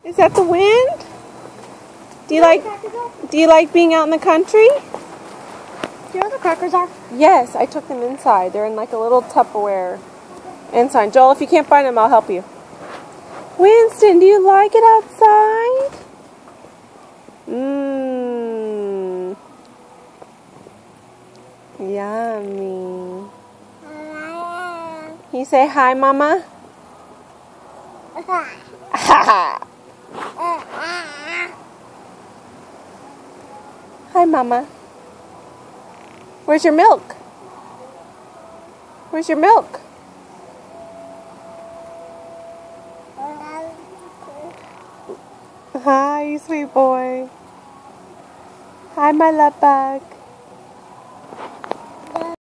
Is that the wind? Do you like being out in the country? Do you know where the crackers are? Yes, I took them inside. They're in like a little Tupperware inside. Joel, if you can't find them, I'll help you. Winston, do you like it outside? Mmm. Yummy. Can you say hi, Mama? Hi, Mama. Where's your milk? Where's your milk? Hi, sweet boy. Hi, my love bug.